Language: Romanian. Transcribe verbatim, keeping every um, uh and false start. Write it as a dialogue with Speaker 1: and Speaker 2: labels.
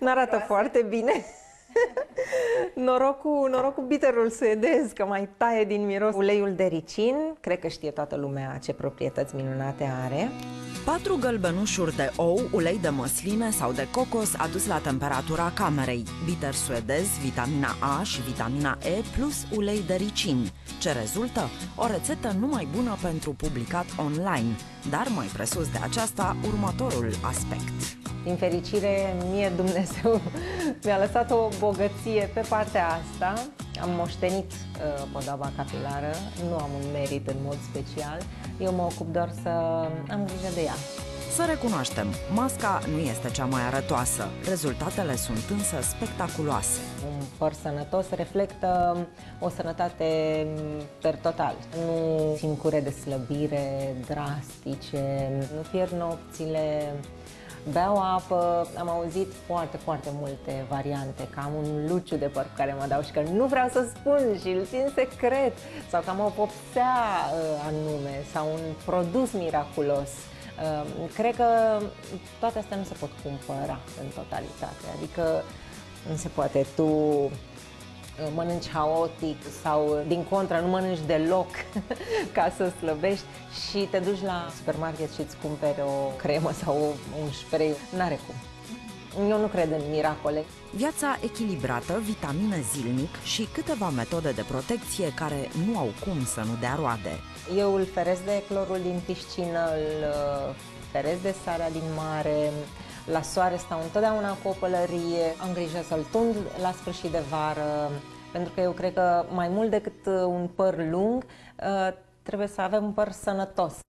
Speaker 1: N-arată foarte bine. Norocul, norocul bitterul suedez, că mai taie din miros. Uleiul de ricin, cred că știe toată lumea ce proprietăți minunate are.
Speaker 2: patru gălbenușuri de ou, ulei de măsline sau de cocos adus la temperatura camerei, bitter suedez, vitamina A și vitamina E plus ulei de ricin. Ce rezultă? O rețetă numai bună pentru publicat online, dar mai presus de aceasta, următorul aspect.
Speaker 1: Din fericire, mie Dumnezeu mi-a lăsat o bogăție pe partea asta. Am moștenit uh, podoaba capilară, nu am un merit în mod special. Eu mă ocup doar să am grijă de ea.
Speaker 2: Să recunoaștem, masca nu este cea mai arătoasă, rezultatele sunt însă spectaculoase.
Speaker 1: Un păr sănătos reflectă o sănătate per total. Nu simt cure de slăbire drastice, nu pierd nopțile, beau apă. Am auzit foarte, foarte multe variante, că am un luciu de păr cu care mă dau și că nu vreau să spun și îl țin secret, sau că am o vopsea anume, sau un produs miraculos. Cred că toate astea nu se pot cumpăra în totalitate, adică nu se poate, tu mănânci haotic sau din contră nu mănânci deloc ca să slăbești și te duci la supermarket și îți cumperi o cremă sau un spray, n-are cum. Eu nu cred în miracole.
Speaker 2: Viața echilibrată, vitamine zilnic și câteva metode de protecție care nu au cum să nu dea roade.
Speaker 1: Eu îl feresc de clorul din piscină, îl feresc de sarea din mare, la soare stau întotdeauna cu o pălărie, am grijă să-l tund la sfârșit de vară, pentru că eu cred că mai mult decât un păr lung, trebuie să avem un păr sănătos.